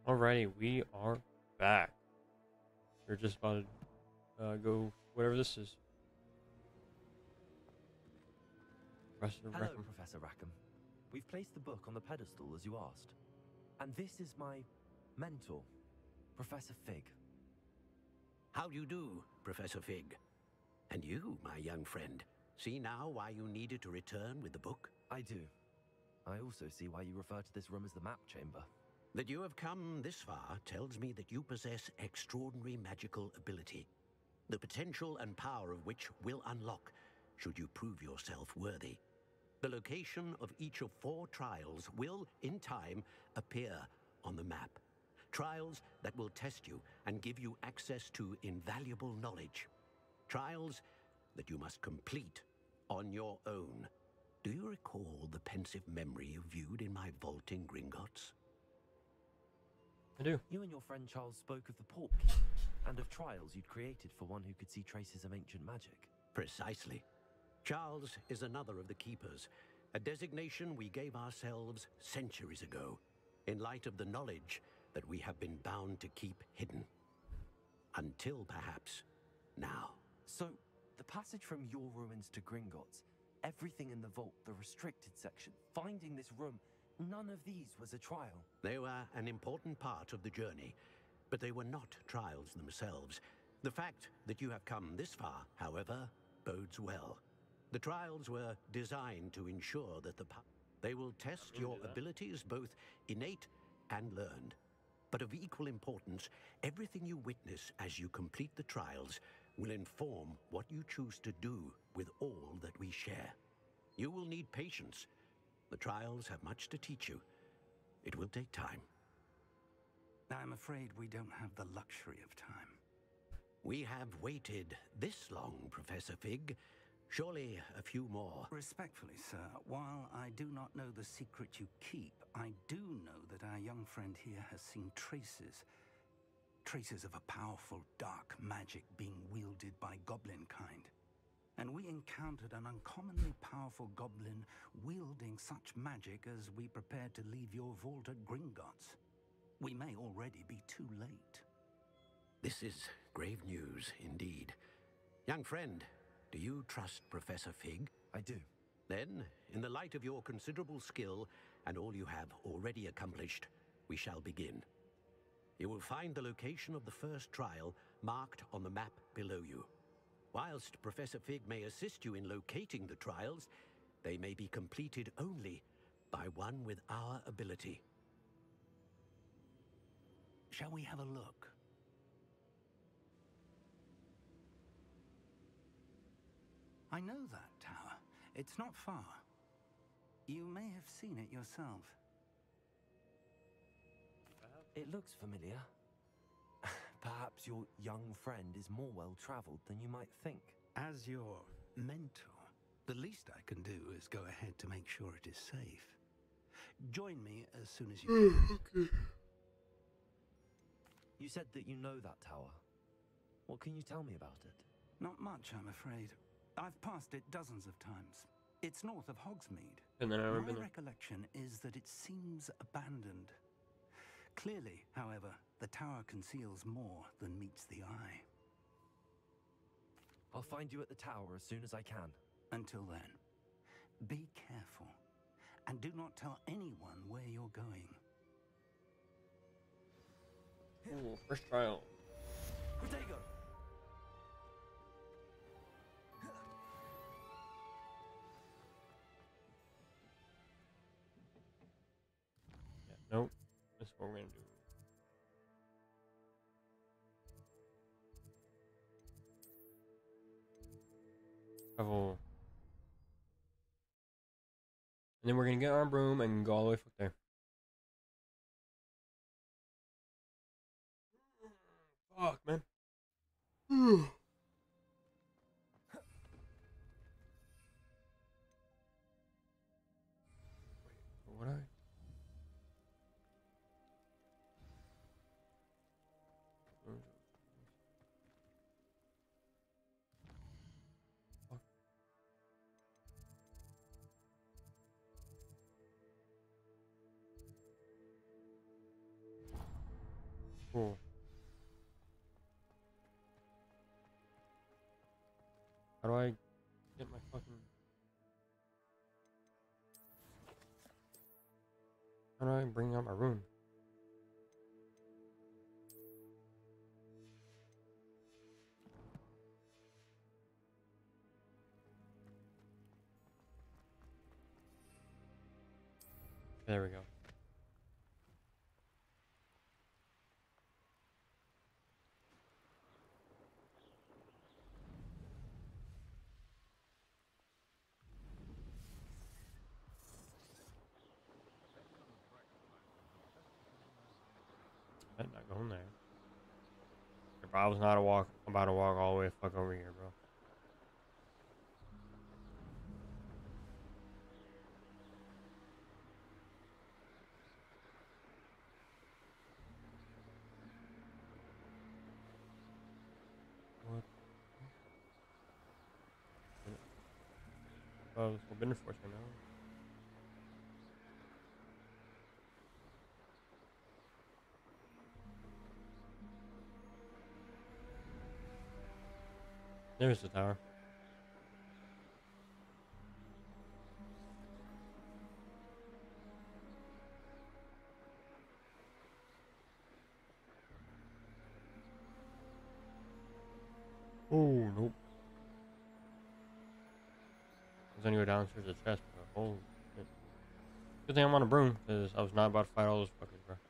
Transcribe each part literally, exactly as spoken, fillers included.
Alrighty, we are back. We're just about to uh, go whatever this is. Professor Hello, Rackham. Professor Rackham. We've placed the book on the pedestal as you asked. And this is my mentor, Professor Fig. How do you do, Professor Fig? And you, my young friend, see now why you needed to return with the book? I do. I also see why you refer to this room as the map chamber. That you have come this far tells me that you possess extraordinary magical ability, the potential and power of which will unlock should you prove yourself worthy. The location of each of four trials will, in time, appear on the map. Trials that will test you and give you access to invaluable knowledge. Trials that you must complete on your own. Do you recall the pensive memory you viewed in my vault in Gringotts? I do. You and your friend Charles spoke of the port and of trials you'd created for one who could see traces of ancient magic. Precisely. Charles is another of the Keepers, a designation we gave ourselves centuries ago, in light of the knowledge that we have been bound to keep hidden. Until perhaps now. So, the passage from your ruins to Gringotts, everything in the vault, the restricted section, finding this room, none of these was a trial. They were an important part of the journey, but they were not trials themselves. The fact that you have come this far, however, bodes well. The trials were designed to ensure that the pu- they will test your abilities, both innate and learned. But of equal importance, everything you witness as you complete the trials will inform what you choose to do with all that we share. You will need patience. The trials have much to teach you. It will take time. I'm afraid we don't have the luxury of time. We have waited this long, Professor Fig. Surely a few more. Respectfully, sir, while I do not know the secret you keep, I do know that our young friend here has seen traces. Traces of a powerful dark magic being wielded by goblin kind. And we encountered an uncommonly powerful goblin wielding such magic as we prepared to leave your vault at Gringotts. We may already be too late. This is grave news indeed. Young friend, do you trust Professor Fig? I do. Then, in the light of your considerable skill and all you have already accomplished, we shall begin. You will find the location of the first trial marked on the map below you. Whilst Professor Fig may assist you in locating the trials, they may be completed only by one with our ability. Shall we have a look? I know that tower. It's not far. You may have seen it yourself. It looks familiar. Perhaps your young friend is more well-traveled than you might think. As your mentor, the least I can do is go ahead to make sure it is safe. Join me as soon as you can. You said that you know that tower. What can you tell me about it? Not much, I'm afraid. I've passed it dozens of times. It's north of Hogsmeade. And then I My remember the recollection is that it seems abandoned. Clearly, however, the tower conceals more than meets the eye. I'll find you at the tower as soon as I can. Until then, be careful, and do not tell anyone where you're going. Ooh, first trial. Protego! Yeah, nope. That's what we're gonna do. Travel. And then we're gonna get our broom and go all the way up there. Fuck, man. What I? Fuck. Cool. How do I get my fucking... How do I bring out my room? There we go. I'm not going there. If I was not a walk, about to walk all the way fuck over here, bro. What? Oh, it's forbidden force right now. There's the tower. Oh, nope. There's anywhere downstairs a chest, bro. Oh, shit. Good thing I'm on a broom, because I was not about to fight all those fuckers, bro.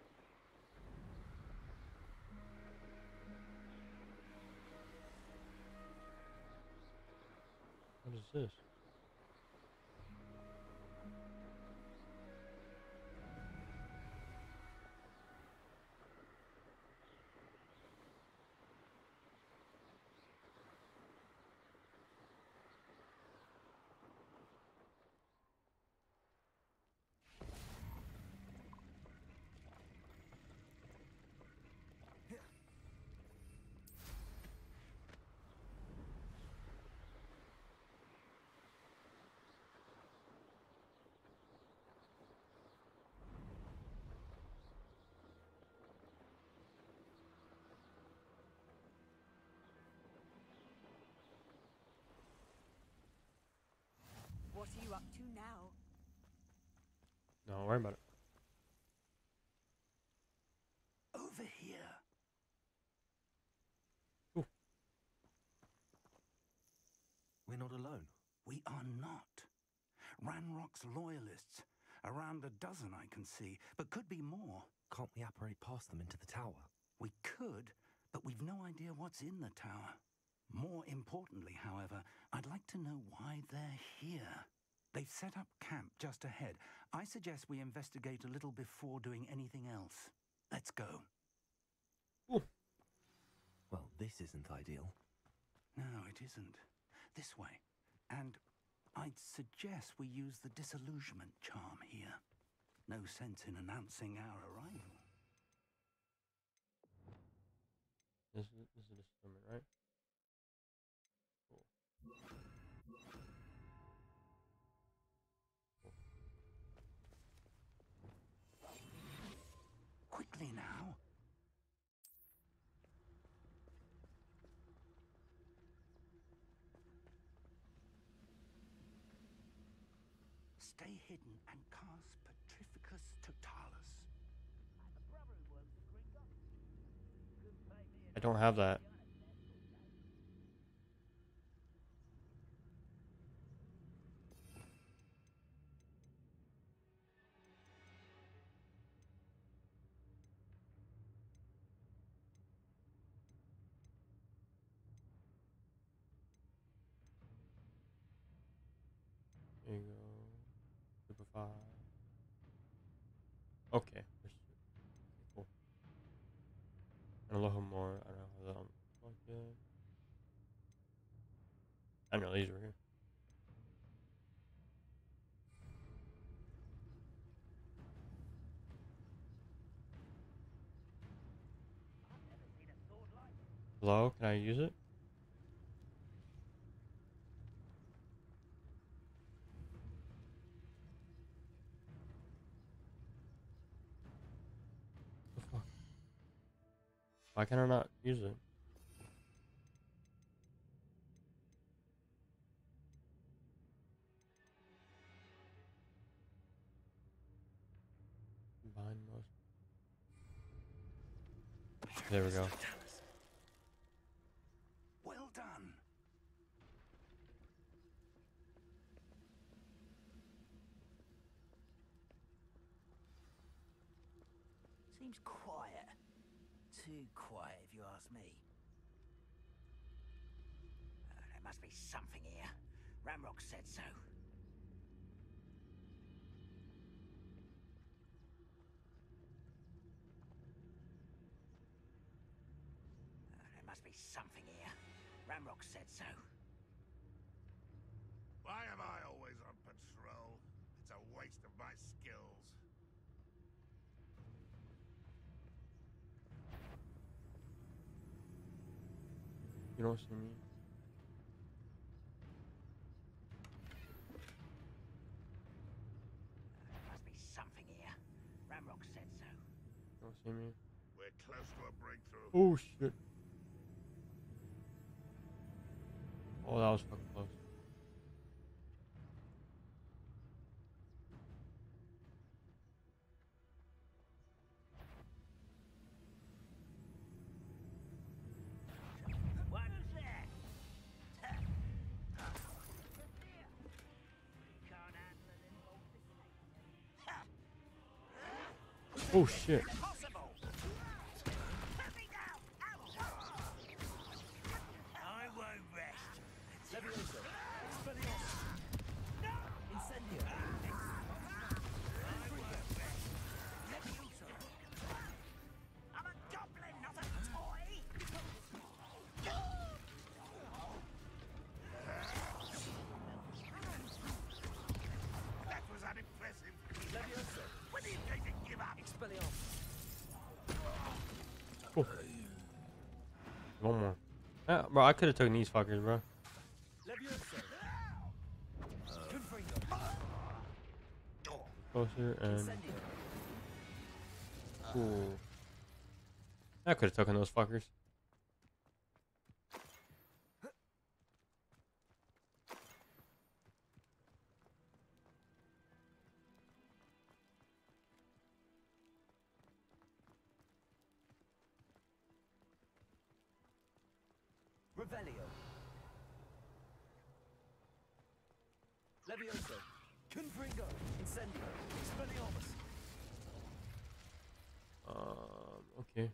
What is this? What are you up to now? Don't worry about it. Over here. Ooh. We're not alone. We are not. Ranrock's loyalists. Around a dozen I can see, but could be more. Can't we apparate past them into the tower? We could, but we've no idea what's in the tower. More importantly, however, I'd like to know why they're here. They've set up camp just ahead. I suggest we investigate a little before doing anything else. Let's go. Ooh. Well, this isn't ideal. No, it isn't. This way. And I'd suggest we use the disillusionment charm here. No sense in announcing our arrival. This is this is a discernment, right? Cool. Quickly now. Stay hidden and cast Petrificus Totalis. I don't have that. There you go. Super five. Okay. Cool. And a little more. I don't know how that one. Okay. I know these were here. Hello? Can I use it? The fuck? Why can I not use it? Combine most. There we go. Well done. Seems quiet. Too quiet, if you ask me. Uh, there must be something here. Ramrock said so. Uh, there must be something here. Ramrock said so. Why am I always on patrol? It's a waste of my skills. You don't see me. There must be something here. Ramrock said so. You don't see me. We're close to a breakthrough. Oh shit. Oh, that was fucking close. What's that? Can't handle an involved. Oh shit. Impossible! Put me down! Ouch! I won't rest. Levioso! Expelliarmus! No! Incendio! I won't rest. Levioso! I'm a goblin, not a toy! That was unimpressive. Levioso! When are you going to give up? Expelliarmus! Cool. One more. Yeah, bro, I could have taken these fuckers, bro. Levioso! Confringo! Closer and Incendio! cool. I could have taken those fuckers. Revelio! Levioso! Confringo! Incendio! Expelliarmus! Um, okay.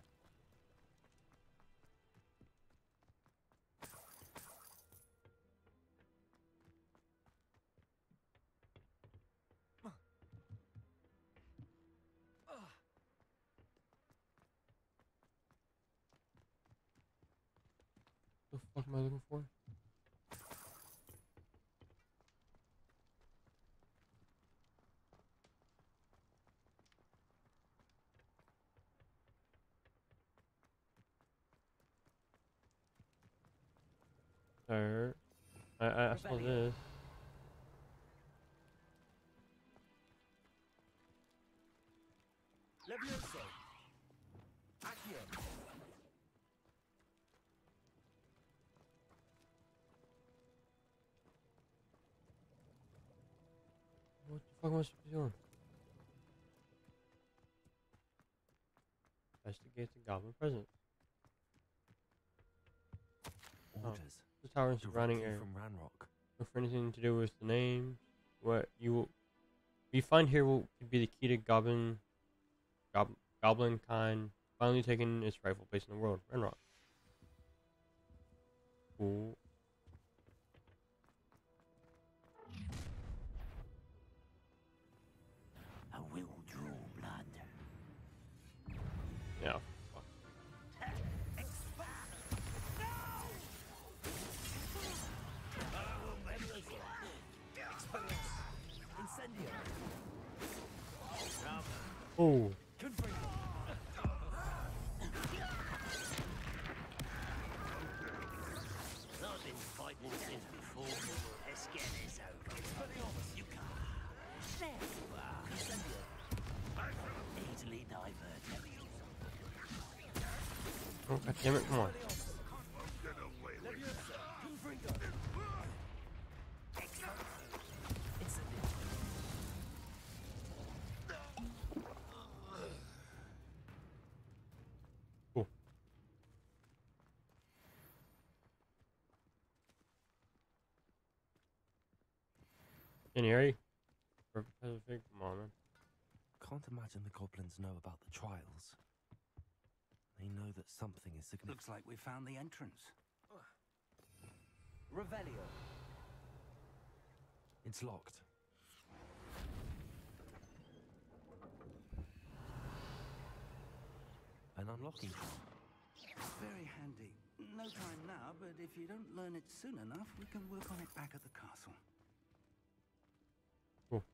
What the fuck am I looking for? Sir, I, I, I saw this. Levioso! Accio! What the fuck am I supposed to be doing? Investigate the goblin presence. Orders. The tower and surrounding Directly area. from Ranrock. Look for anything to do with the name. What you will we find here will could be the key to goblin gob, goblin kind finally taking its rightful place in the world. Renrock. Cool. I will draw blood. Yeah. Fuck. Incendio! Oh. Confringo! I've been fighting since before. Let's get this over. Expelliarmus! You can't. There you are. Incendio! Easily diverted. Oh, God damn it, come on. Get away with it. It's a Cool. Can you hear you? Professor Fig? Come on, man. Can't imagine the goblins know about the trials. They know that something is significant. Looks like we found the entrance. Revelio. It's locked. An unlocking key. Very handy. No time now, but if you don't learn it soon enough, we can work on it back at the castle. Cool.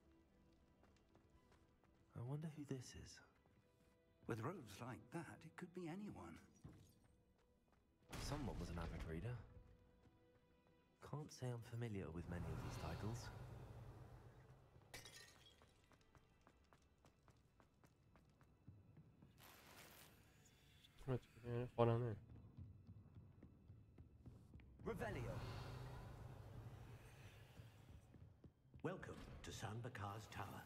I wonder who this is. With robes like that, it could be anyone. Someone was an avid reader. Can't say I'm familiar with many of these titles. What's going on? Fall down there. Revelio. Welcome to San Bakar's Tower.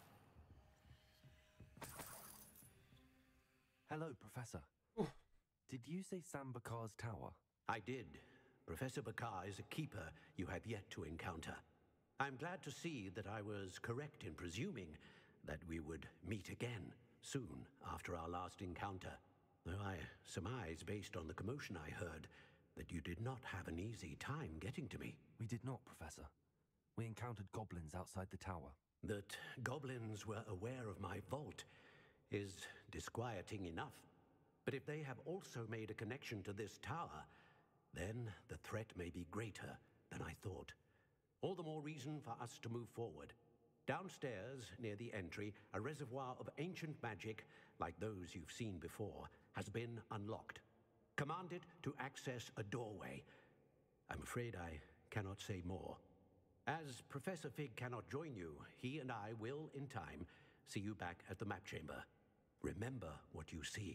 Hello, Professor. Did you say San Bakar's Tower? I did. Professor Bakar is a keeper you have yet to encounter. I'm glad to see that I was correct in presuming that we would meet again soon after our last encounter. Though I surmise, based on the commotion I heard, that you did not have an easy time getting to me. We did not, Professor. We encountered goblins outside the tower. That goblins were aware of my vault is disquieting enough. But if they have also made a connection to this tower, then the threat may be greater than I thought. All the more reason for us to move forward. Downstairs, near the entry, a reservoir of ancient magic, like those you've seen before, has been unlocked. Commanded to access a doorway. I'm afraid I cannot say more. As Professor Fig cannot join you, he and I will, in time, see you back at the map chamber. Remember what you see.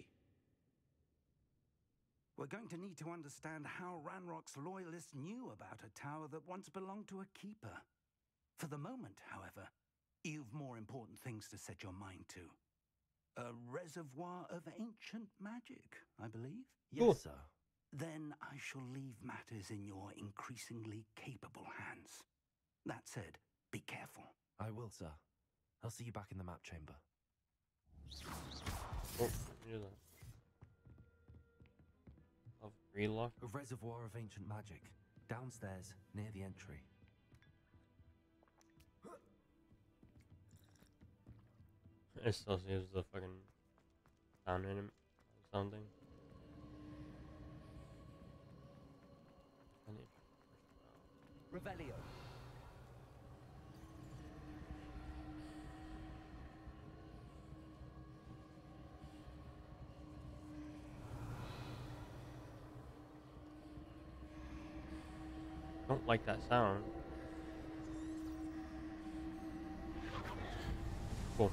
We're going to need to understand how Ranrock's loyalists knew about a tower that once belonged to a keeper. For the moment, however, you've more important things to set your mind to. A reservoir of ancient magic, I believe? Yes, Cool. sir. Then I shall leave matters in your increasingly capable hands. That said, be careful. I will, sir. I'll see you back in the map chamber. Oh, here's that. Of relock. A reservoir of ancient magic. Downstairs, near the entry. It still seems the fucking sound in it or something. I need Revelio. don't like that sound. Cool.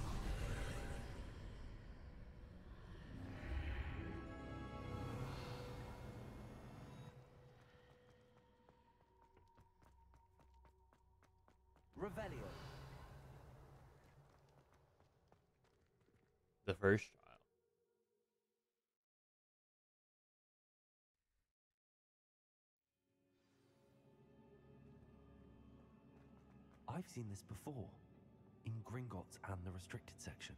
Revelio. The first trial. I've seen this before. In Gringotts and the restricted section.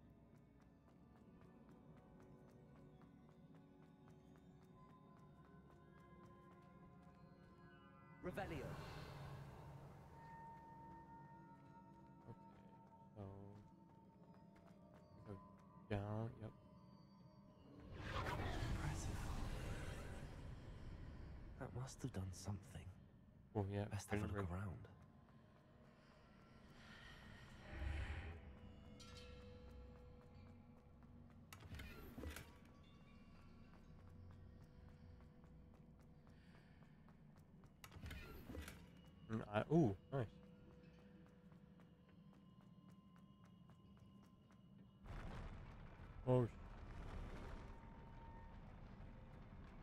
Revelio. So go down. Yep. Impressive. That must have done something. Oh yeah. Best have a pretty look good. around. Mm, I, ooh, nice. Oh. sh-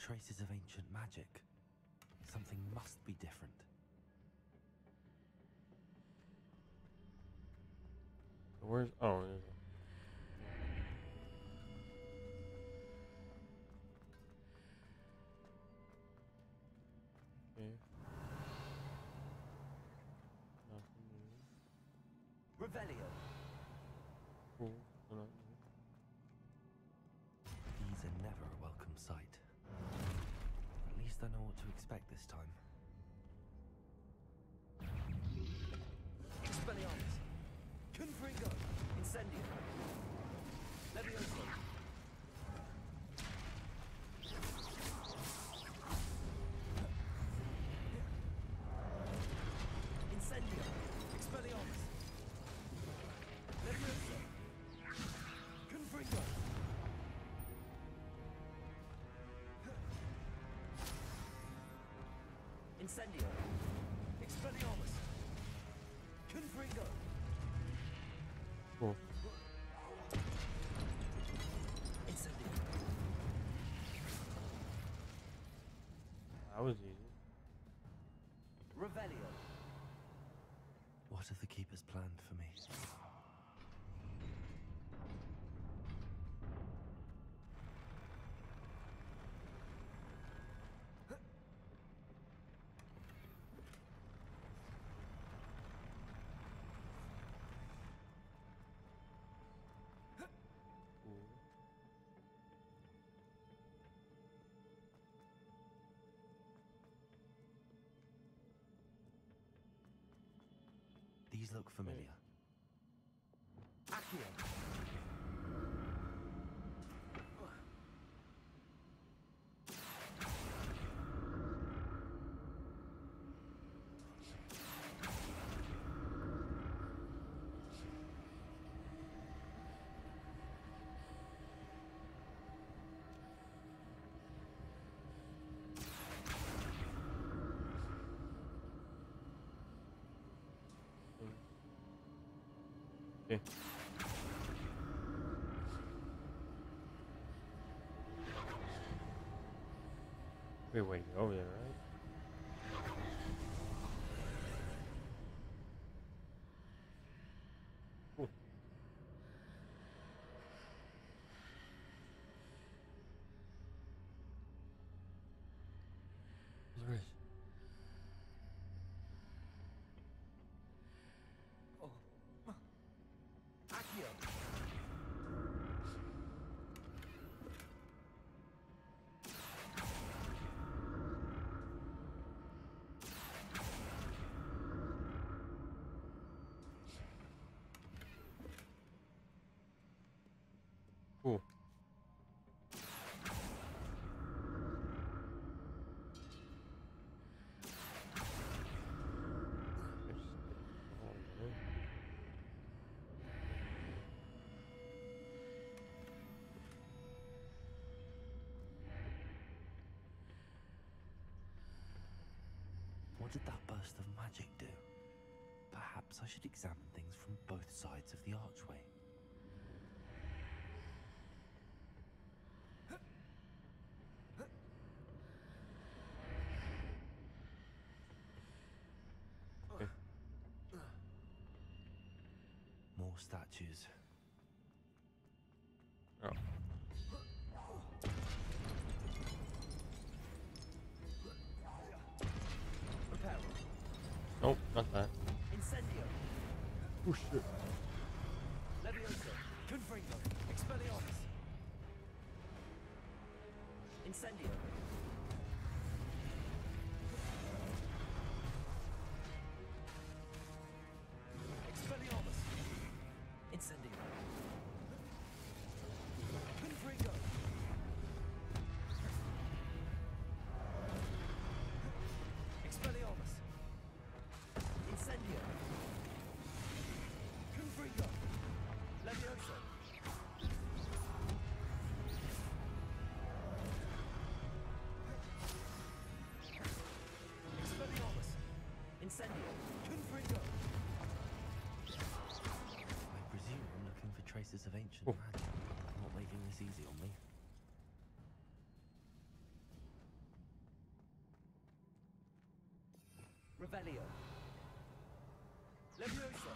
traces of ancient magic. Something must be different. Where's oh? There's a, okay. Nothing new. Revelio. Cool. Still not new. These are never a welcome sight. At least I know what to expect this time. Expelliarmus! Confringo! Incendio! Levioso! Incendio! Expelliarmus! Levioso! Confringo! Incendio! Expelliarmus! Confringo! Cool. Incendio! That was easy. Revelio! What have the Keepers planned for me? Cool. These look familiar. Accio! Okay. Wait, wait, over there, right? Cool. Where's Riz? Accio! Cool. What did that burst of magic do? Perhaps I should examine things from both sides of the archway. Okay. More statues. Oh. Reparo. Nope, not that. Incendio. Oh shit. Levioso. Confringo. Expelliarmus. Incendio. Expelliarmus. Incendio. Confringo. Expelliarmus. Incendio. Confringo. Levioso. Expelliarmus. Incendio. Confringo. I presume I'm looking for traces of ancient Oh. magic. I'm not making this easy on me. Revelio. Levioso.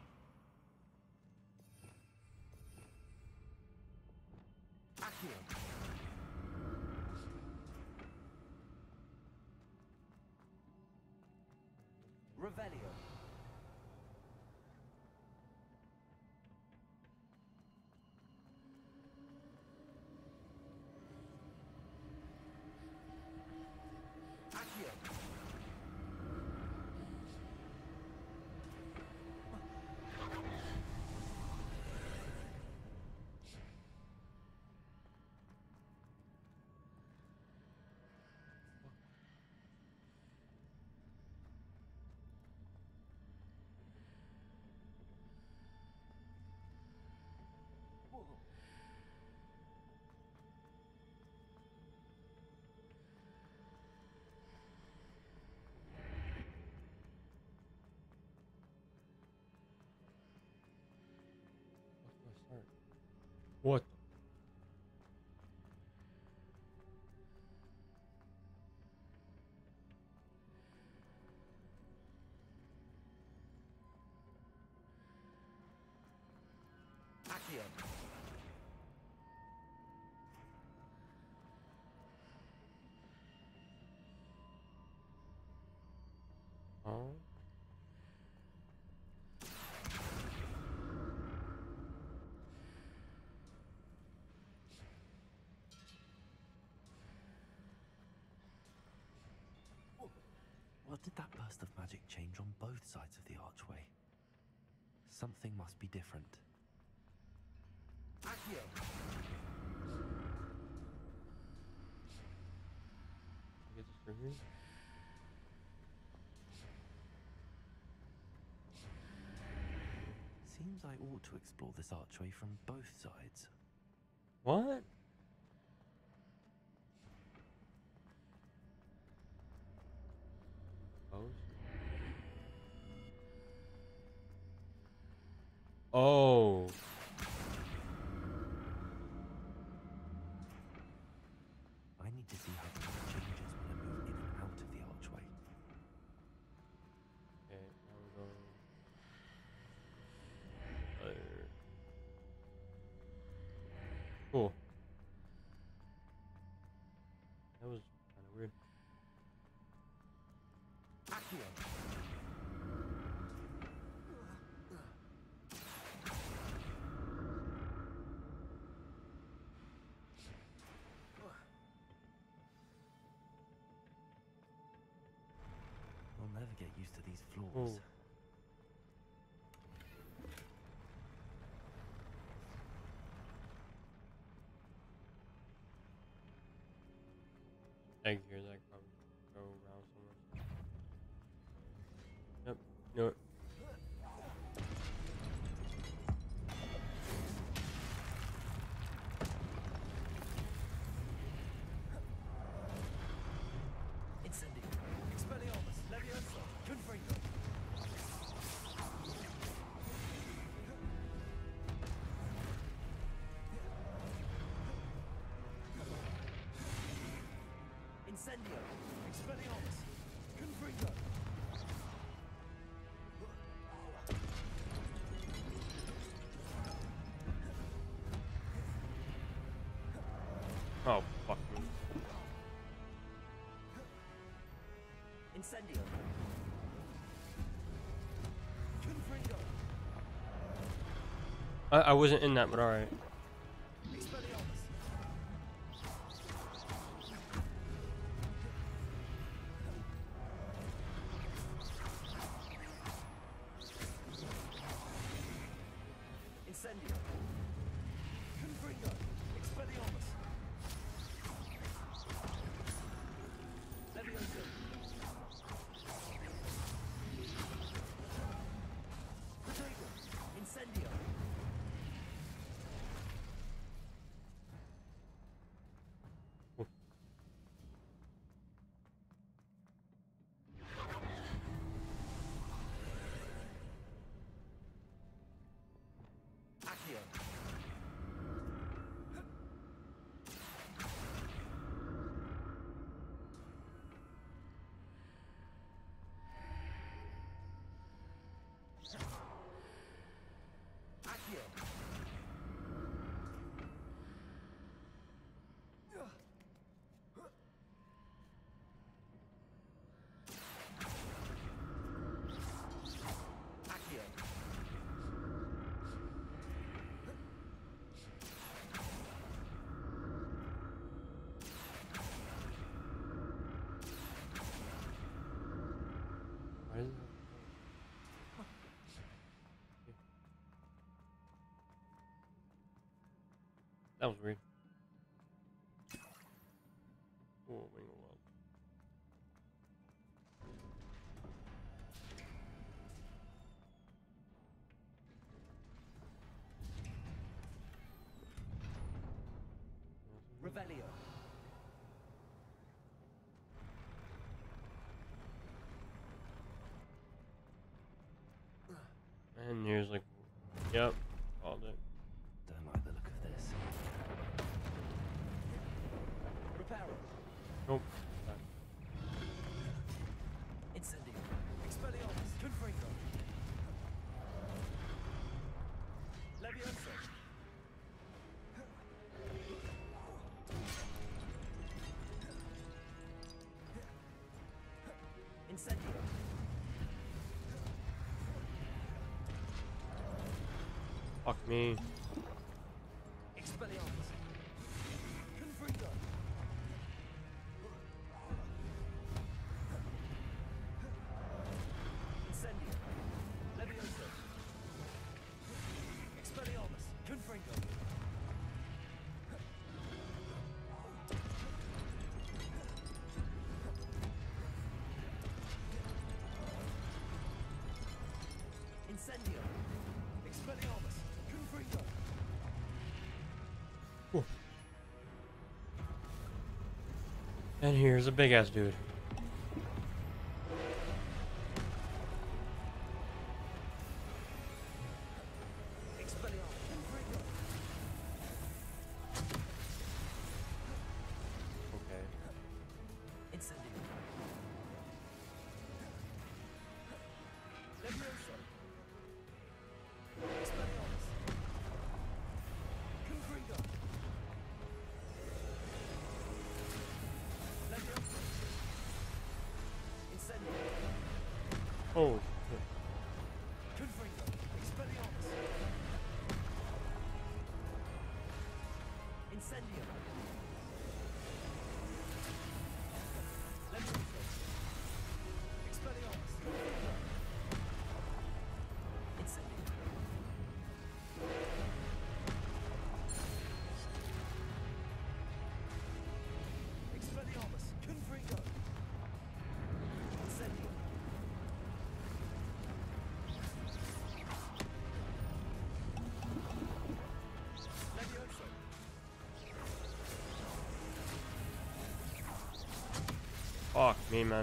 Accio. Revelio. Accio. What? Accio. Oh. What did that burst of magic change on both sides of the archway? Something must be different. Accio. Get this through here. Seems I ought to explore this archway from both sides. What? Oh. I need to see how the map changes when I move in and out of the archway. Okay, now we're going. There. Cool. That was kind of weird. Accio. I'll never get used to these floors. Ooh. Egg here that probably go around somewhere. Yep. You know what? Incendio. Expelliarmus. Levioso. Confringo. Incendio. Expelliarmus. Confringo. Oh, fuck me. Incendio. Confringo. I, I wasn't in that, but alright. Expelliarmus. Incendio. Confringo. Expelliarmus. Levioso. Protego. Incendio. Accio. That was weird. Oh, wing of well. Revelio. And here's like, yep, all it. Don't like the look of this. Reparo. Nope. Incendio. Expelliarmus. Confringo. Levioso. Incendio. Fuck me. Expelliarmus. Confringo. Incendio. Levioso. Expelliarmus. Confringo. Incendio. Expelliarmus. Confringo. And here's a big ass dude. Expelliarmus. Confringo. Okay. Incendio. Levioso. Expelliarmus. Confringo. Levioso. Incendio. Oh shit. Confringo. Expelliarmus. Incendio. Levioso. Expelliarmus. Confringo. Incendio. Expelliarmus. Confringo. Incendio. Levioso. Fuck me, man.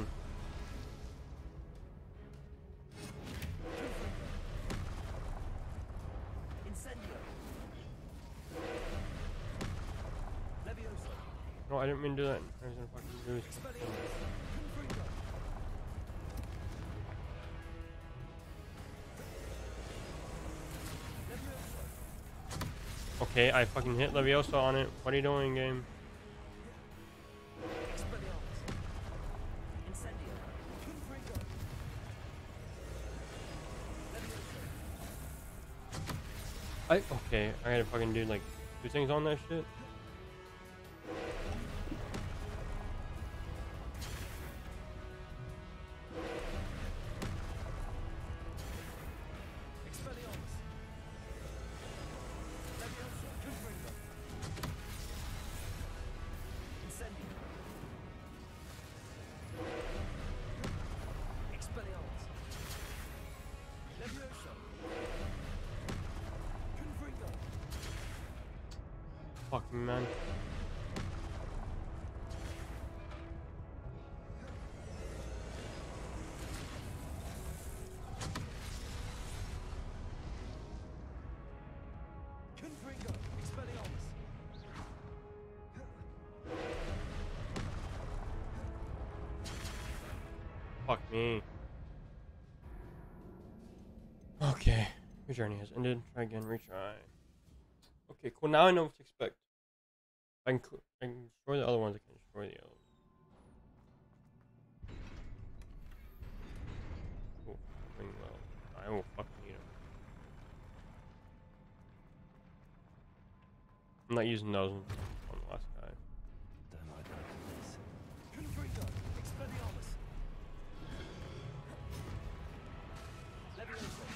Incendio. Levioso. No, I didn't mean to do that. I was gonna fucking do this. Expelliarmus. Confringo. Levioso. Okay, I fucking hit Leviosa on it. What are you doing, game? Expelliarmus. Incendio. Confringo. Levioso. I okay. I gotta fucking do like two things on that shit. Expelliarmus. Levioso. Confringo. Incendio. Expelliarmus. Levioso. Confringo. Fucking man. Confringo. Expelliarmus. Fuck me. Okay. Your journey has ended. Try again. Retry. Okay, cool. Now I know what to expect. I can, cl- I can destroy the other ones. I can destroy the other ones. Oh, ring well. I will fucking need him. I'm not using those on the last guy. Don't like the look of this. Confringo. Expelliarmus. Levioso.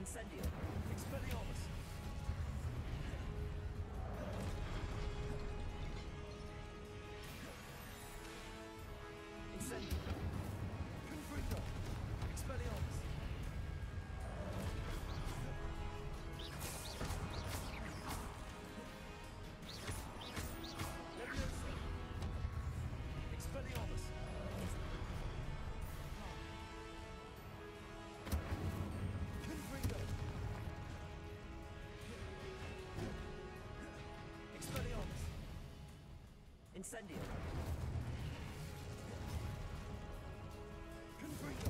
Incendio. Expelliarmus. Incendio. Confringo. Expelliarmus. Leviosa. Expelliarmus. Confringo. Expelliarmus. Incendio. Confringo.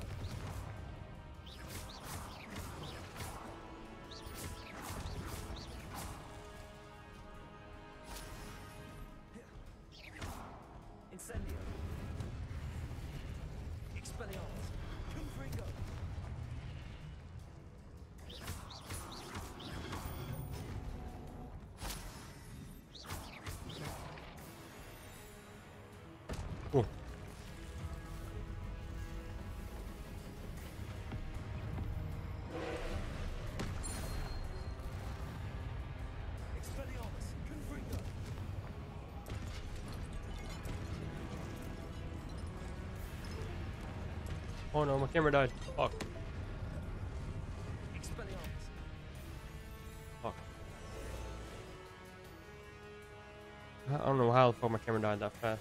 Incendio. Expelliarmus. Confringo. Cool. Expelliarmus. Confringo. Oh no, my camera died. Fuck. Expelliarmus. Fuck. I don't know how the fuck my camera died that fast.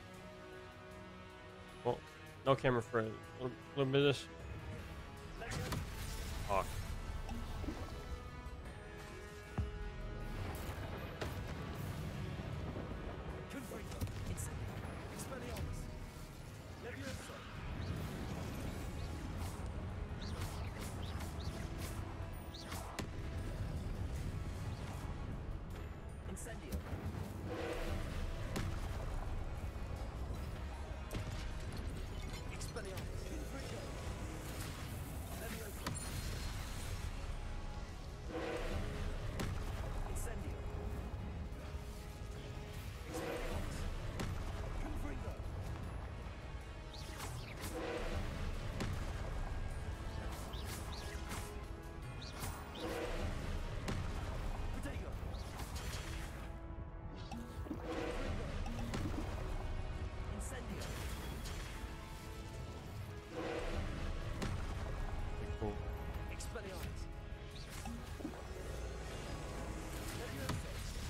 Well, no camera for a little, little bit of this. Fuck. Confringo. Incendio. Expelliarmus. Leviosa. Incendio. Expelliarmus. Confringo. Leviosa. Incendio. Expelliarmus. Confringo. Protego. Incendio. Cool. Expelliarmus. Leviosa.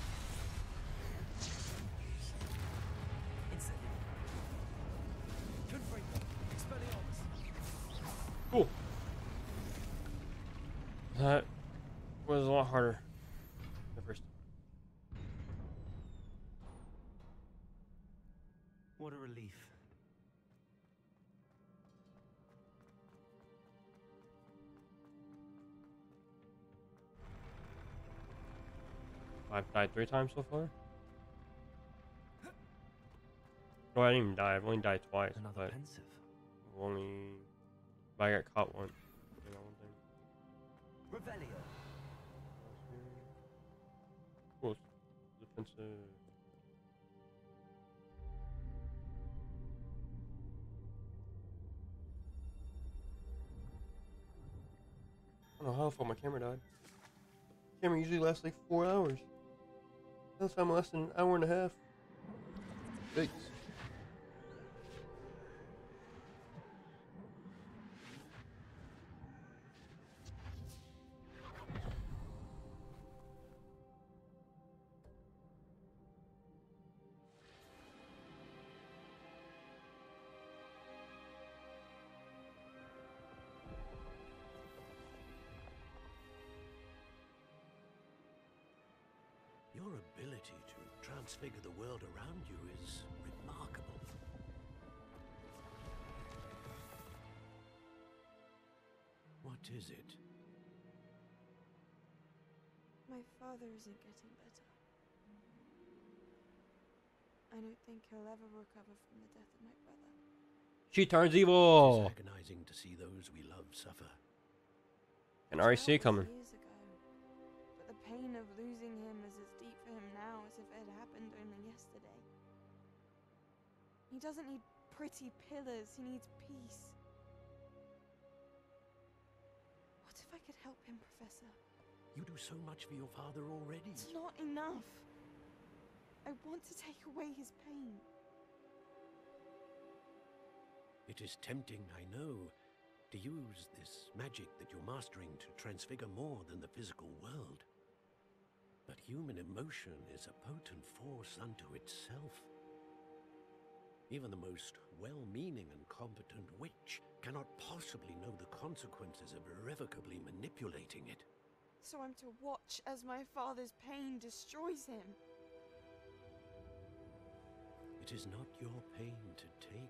Incendio. Confringo. Expelliarmus. Cool. That was a lot harder the first time. What a relief. I've died three times so far. No, I didn't even die. I've only died twice, Another but pensive. I've only but I got caught once. You know, one thing. Revelio. Cool. Defensive. I don't know how the fuck my camera died. Camera usually lasts like four hours. This time it lasted an hour and a half. Thanks. Your ability to transfigure the world around you is remarkable. What is it? My father isn't getting better. I don't think he'll ever recover from the death of my brother. She turns It evil. is agonizing to see those we love suffer. Can already see it That was coming. years ago. But the pain of losing him is as deep for him now as if it had happened only yesterday. He doesn't need pretty pillars, he needs peace. What if I could help him him, Professor. You do so much for your father already. It's not enough. I want to take away his pain. It is tempting, I know, to use this magic that you're mastering to transfigure more than the physical world. But human emotion is a potent force unto itself. Even the most well-meaning and competent witch cannot possibly know the consequences of irrevocably manipulating it. So I'm to watch as my father's pain destroys him. It is not your pain to take.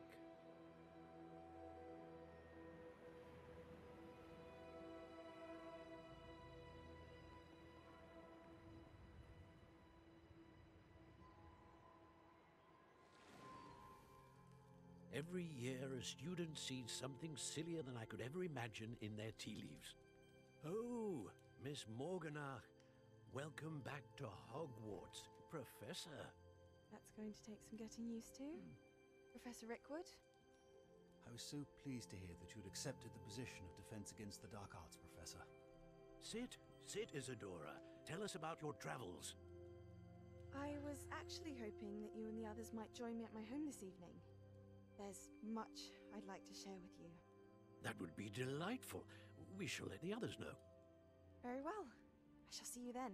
Every year, a student sees something sillier than I could ever imagine in their tea leaves. Oh, Miss Morganach, welcome back to Hogwarts, Professor. That's going to take some getting used to. Professor Rickwood? I was so pleased to hear that you'd accepted the position of Defense Against the Dark Arts, Professor. Sit, sit, Isadora. Tell us about your travels. I was actually hoping that you and the others might join me at my home this evening. There's much I'd like to share with you. That would be delightful. We shall let the others know. Very well. I shall see you then.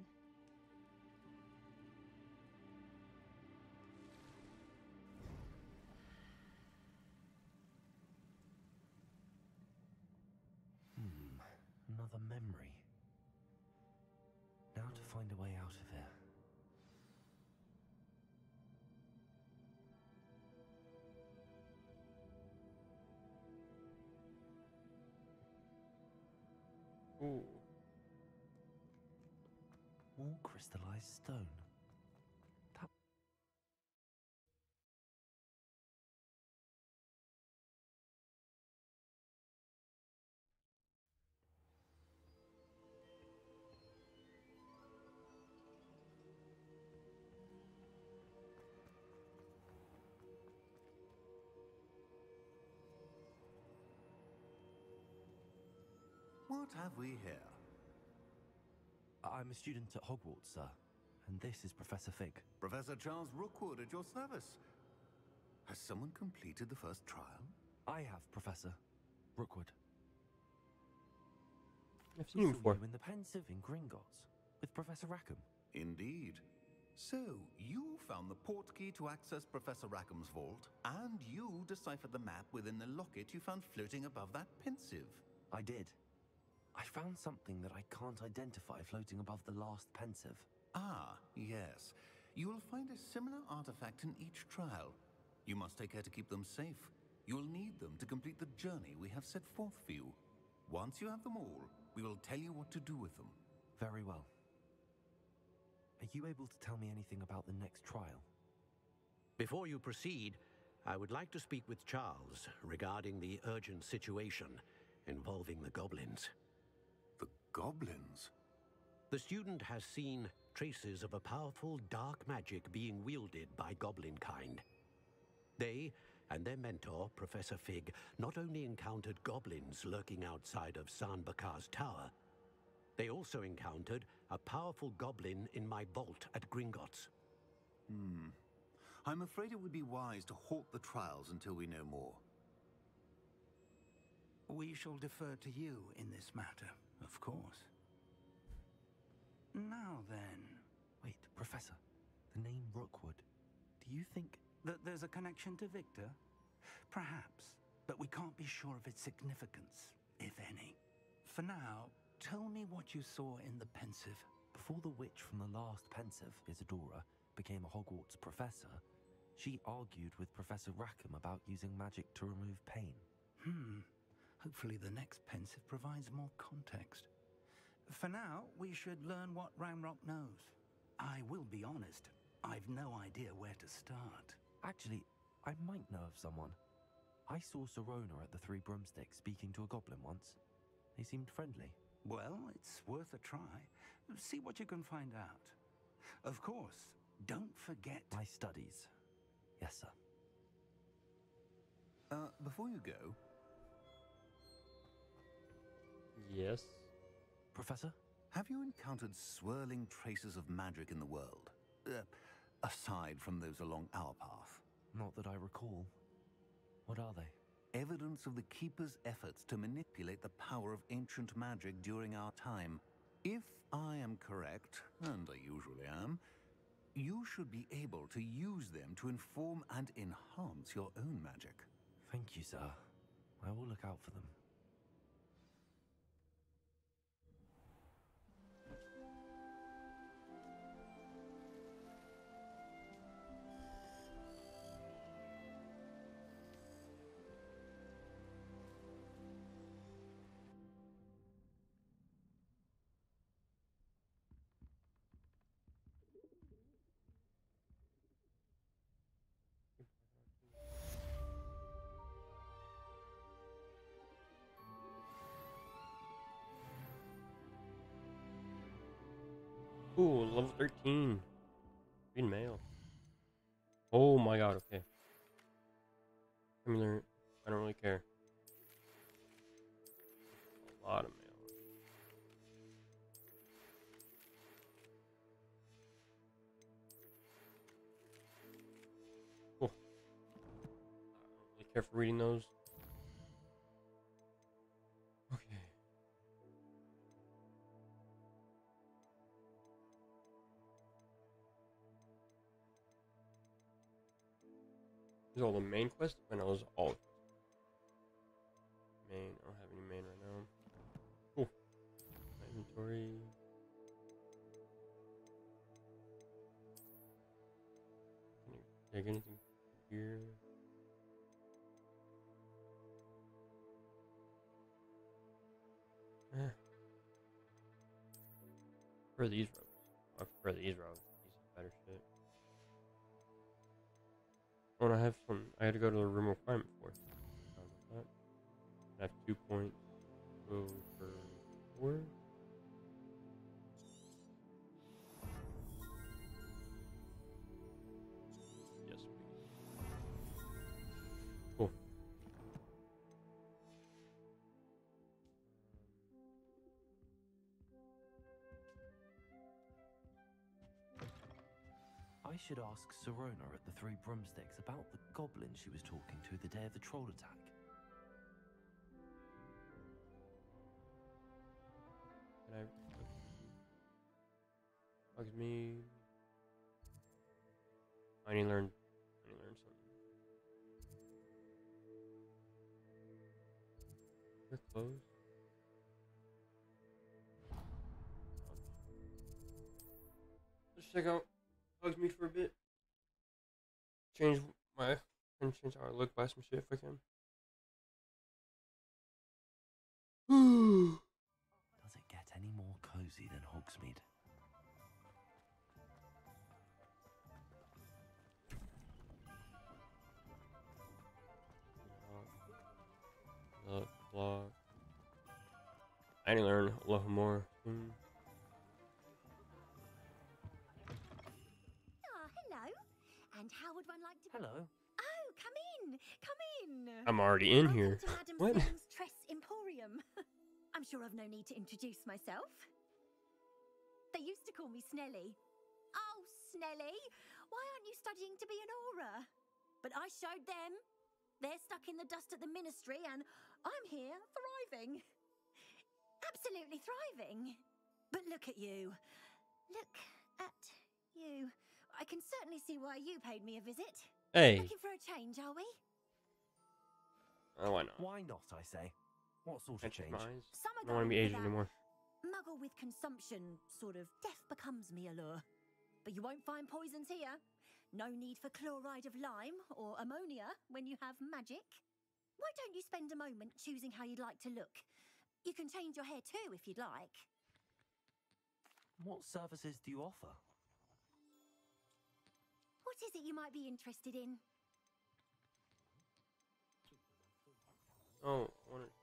Hmm, another memory. Now to find a way out of here. Ooh. More crystallized stone. That... What have we here? I'm a student at Hogwarts, sir. And this is Professor Fig. Professor Charles Rookwood at your service. Has someone completed the first trial? I have, Professor Rookwood. I've seen you before. You in the Pensive in Gringotts with Professor Rackham. Indeed. So, you found the portkey to access Professor Rackham's vault, and you deciphered the map within the locket you found floating above that Pensive. I did. I found something that I can't identify floating above the last Pensive. Ah, yes. You will find a similar artifact in each trial. You must take care to keep them safe. You will need them to complete the journey we have set forth for you. Once you have them all, we will tell you what to do with them. Very well. Are you able to tell me anything about the next trial? Before you proceed, I would like to speak with Charles regarding the urgent situation involving the goblins. The goblins? The student has seen traces of a powerful dark magic being wielded by goblin kind. They and their mentor, Professor Fig, not only encountered goblins lurking outside of San Bakar's tower, they also encountered a powerful goblin in my vault at Gringotts. Hmm. I'm afraid it would be wise to halt the trials until we know more. We shall defer to you in this matter, of course. Now then... Wait, Professor. The name Rookwood. Do you think... that there's a connection to Victor? Perhaps, but we can't be sure of its significance, if any. For now, tell me what you saw in the Pensive. Before the witch from the last Pensive, Isadora, became a Hogwarts professor, she argued with Professor Rackham about using magic to remove pain. Hmm. Hopefully the next Pensive provides more context. For now, we should learn what Ranrock knows. I will be honest, I've no idea where to start. Actually, I might know of someone. I saw Sirona at the Three Broomsticks speaking to a goblin once. They seemed friendly. Well, it's worth a try. See what you can find out. Of course, don't forget... My studies. Yes, sir. Uh, before you go... Yes. Professor? Have you encountered swirling traces of magic in the world? Uh, aside from those along our path? Not that I recall. What are they? Evidence of the Keeper's efforts to manipulate the power of ancient magic during our time. If I am correct, and I usually am, you should be able to use them to inform and enhance your own magic. Thank you, sir. I will look out for them. Ooh, level thirteen. Read mail. Oh my god, okay. I mean, I don't really care. A lot of mail. Cool. I don't really care for reading those. Okay. These are all the main quests? I know those are all main. I don't have any main right now. Cool. My inventory. Can you take anything here? Eh. For these roads. I prefer these roads. These are better shit. Oh, and I have some. I had to go to the room requirement for. That. I have two points. Go for four. Yes, please. Cool. I should ask Sirona at the Three Broomsticks about the goblin she was talking to the day of the troll attack. Can I? Bugs me. I need to learn. I need to learn something. They're closed. Let's check out Bugs me for a bit. Change my and change how I look. Buy some shit if I can. Does it get any more cozy than Hogsmeade? Look, vlog. I need to learn a lot more. Hmm. Ah, hello. And how would one like to? Hello. Oh, come in, come in. I'm already in Welcome here. to Madame What? Swan's Tress Emporium. I'm sure I've no need to introduce myself. They used to call me Snelly. Oh, Snelly, why aren't you studying to be an aura? But I showed them. They're stuck in the dust at the ministry, and I'm here thriving. Absolutely thriving. But look at you. Look at you. I can certainly see why you paid me a visit. Hey. Looking for a change, are we? Oh, why not? Why not, I say? What sort I of change? change my eyes. Some I don't want to be going for Asian that anymore. Muggle with consumption, sort of death becomes me allure. But you won't find poisons here. No need for chloride of lime or ammonia when you have magic. Why don't you spend a moment choosing how you'd like to look? You can change your hair too if you'd like. What services do you offer? What is it you might be interested in? Oh, I want to.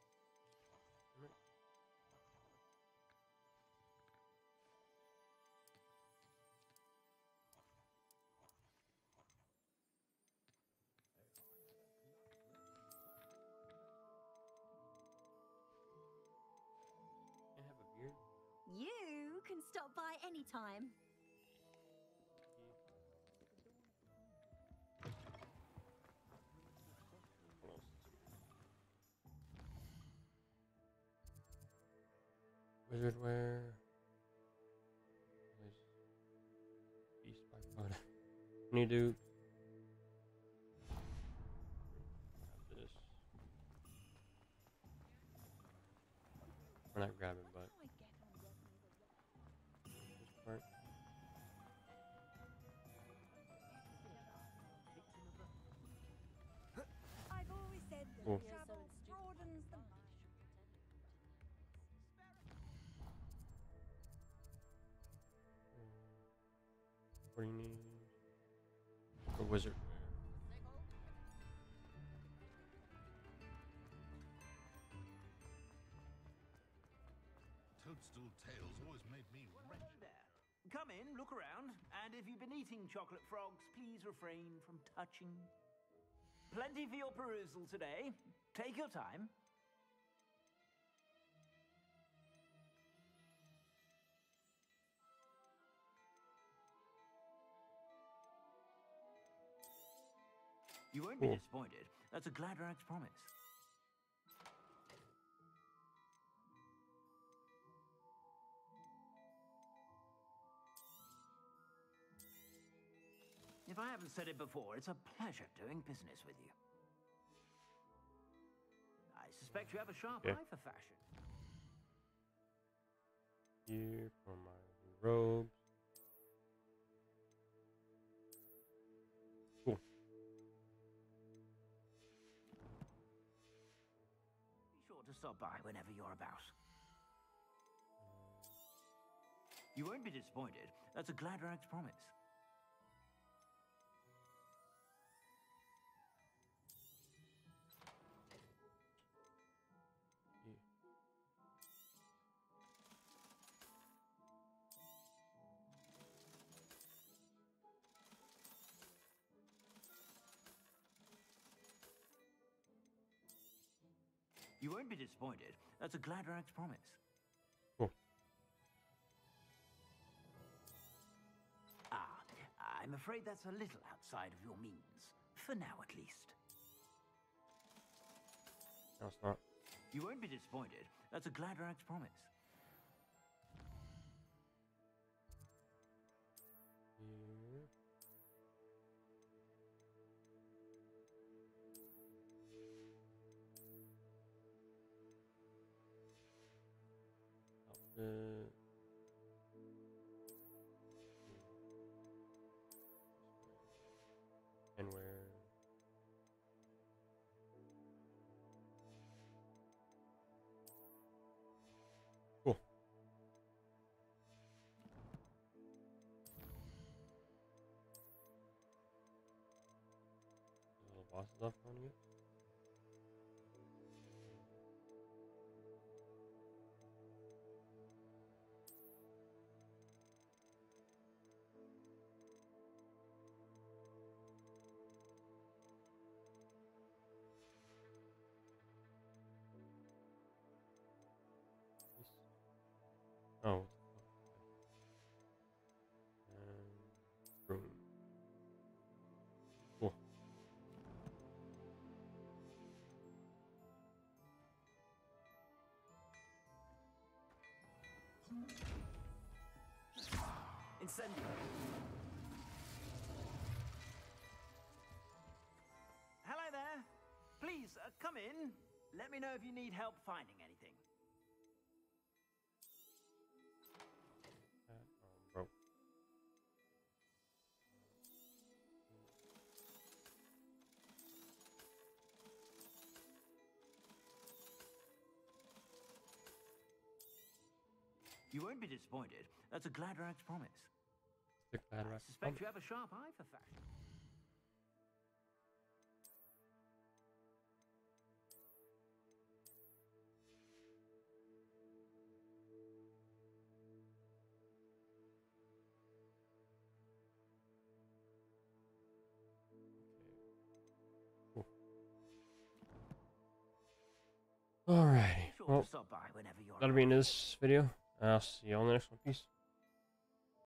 I have a beard. You can stop by anytime. Wizard wear. Beast by Bud. Any dude. This. We're not grabbing, but this part. I've always said that Cool. travel broadens the What do you need? A wizard. Toadstool tails always made me wretched. Hello there. Come in, look around, and if you've been eating chocolate frogs, please refrain from touching. Plenty for your perusal today. Take your time. You won't be Cool. disappointed. That's a Gladrax promise. If I haven't said it before, it's a pleasure doing business with you. I suspect you have a sharp Yeah. eye for fashion. Here for my robes. Cool. Be sure to stop by whenever you're about. You won't be disappointed. That's a Gladrax promise. Yeah. You won't be disappointed. That's a Gladrax promise. Cool. Ah, I'm afraid that's a little outside of your means. For now, at least. No, it's not. You won't be disappointed. That's a Gladrax promise. Here. Outfit. And where? Cool. Little boss stuff on you. Oh. And room. Cool. Incendio. Hello there. Please, uh, come in. Let me know if you need help finding anything. That, um, broke. You won't be disappointed. That's a Gladrax promise. Stick that I right. suspect you have a sharp eye for fashion. Alrighty. Be sure Well, to stop by whenever you're that'll be in this video. And I'll see you on the next one. Peace.